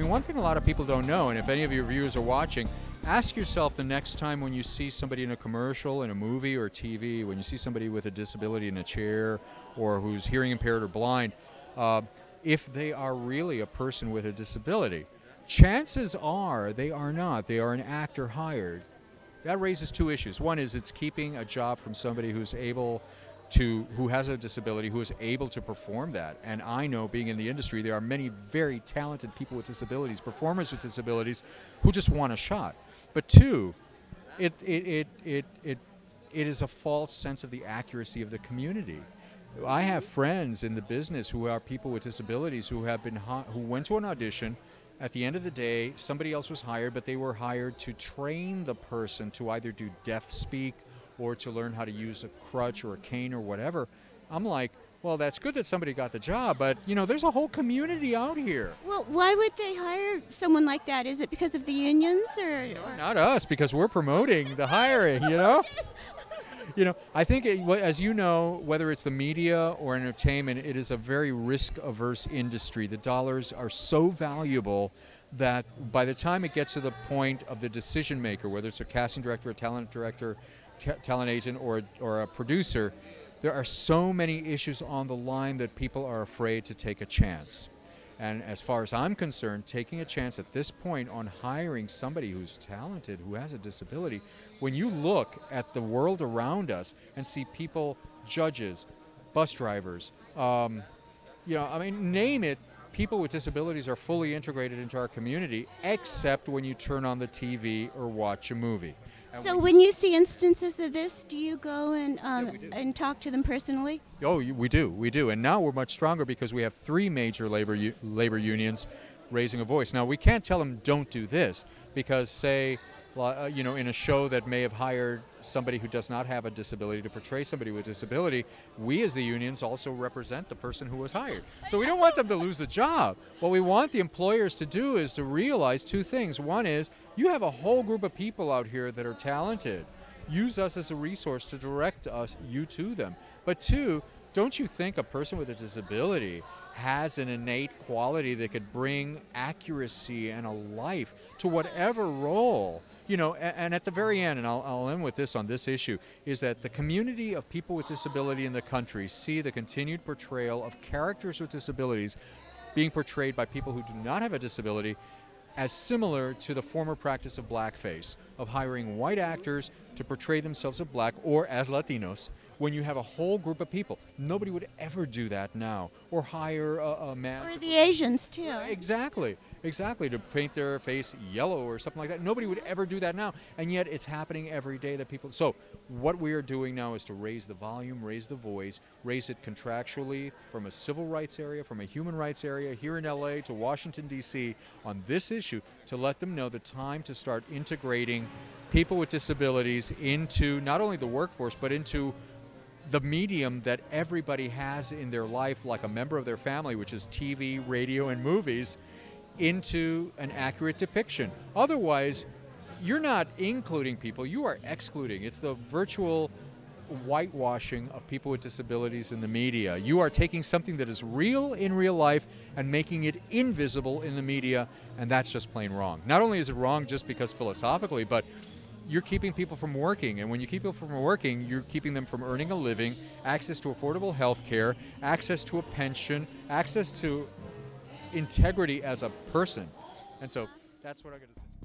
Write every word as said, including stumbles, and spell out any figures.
And one thing a lot of people don't know, and if any of your viewers are watching, ask yourself the next time when you see somebody in a commercial, in a movie or T V, when you see somebody with a disability in a chair or who's hearing impaired or blind, uh, if they are really a person with a disability. Chances are they are not. They are an actor hired. That raises two issues. One is it's keeping a job from somebody who's able to, who has a disability, who is able to perform that. And I know, being in the industry, there are many very talented people with disabilities, performers with disabilities, who just want a shot. But two, it, it, it, it, it, it is a false sense of the accuracy of the community. I have friends in the business who are people with disabilities who have been, who went to an audition. At the end of the day, somebody else was hired, but they were hired to train the person to either do deaf speak or to learn how to use a crutch or a cane or whatever. I'm like, well, that's good that somebody got the job, but you know, there's a whole community out here. Well, why would they hire someone like that? Is it because of the unions, or? No, or? not us, because we're promoting the hiring, you know? You know, I think, it, as you know, whether it's the media or entertainment, it is a very risk-averse industry. The dollars are so valuable that by the time it gets to the point of the decision maker, whether it's a casting director, a talent director, t talent agent, or, or a producer, there are so many issues on the line that people are afraid to take a chance. And as far as I'm concerned, taking a chance at this point on hiring somebody who's talented, who has a disability, when you look at the world around us and see people, judges, bus drivers, um, you know, I mean, name it, people with disabilities are fully integrated into our community, except when you turn on the T V or watch a movie. And So we, when you see instances of this, do you go and um, Yeah, we do. and talk to them personally? Oh, we do, we do. And now we're much stronger because we have three major labor, u labor unions raising a voice. Now, we can't tell them don't do this because, say, uh, you know, in a show that may have hired somebody who does not have a disability to portray somebody with disability, we as the unions also represent the person who was hired. So we don't want them to lose the job. What we want the employers to do is to realize two things. One is, you have a whole group of people out here that are talented. Use us as a resource to direct us, you to them. But two, don't you think a person with a disability has an innate quality that could bring accuracy and a life to whatever role? You know, and, and at the very end, and I'll, I'll end with this on this issue, is that the community of people with disability in the country see the continued portrayal of characters with disabilities being portrayed by people who do not have a disability as similar to the former practice of blackface, of hiring white actors to portray themselves as black or as Latinos, when you have a whole group of people. Nobody would ever do that now, or hire a, a man. Or the Asians too. Yeah, exactly, exactly, to paint their face yellow or something like that. Nobody would ever do that now, and yet it's happening every day that people. So what we are doing now is to raise the volume, raise the voice, raise it contractually from a civil rights area, from a human rights area, here in L A to Washington, D C, on this issue, to let them know the time to start integrating people with disabilities into not only the workforce, but into the medium that everybody has in their life, like a member of their family, which is T V, radio, and movies, into an accurate depiction. Otherwise, you're not including people, you are excluding. It's the virtual whitewashing of people with disabilities in the media. You are taking something that is real in real life and making it invisible in the media, and that's just plain wrong. Not only is it wrong just because philosophically, but you're keeping people from working, and when you keep people from working, you're keeping them from earning a living, access to affordable health care, access to a pension, access to integrity as a person. And so that's what I'm going to say.